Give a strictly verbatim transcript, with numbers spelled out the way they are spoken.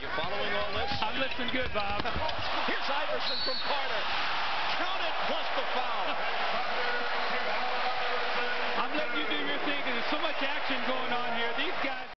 You following all this? I'm listening good, Bob. Here's Iverson from Carter. Count it plus the foul. I'm letting you do your thing because there's so much action going on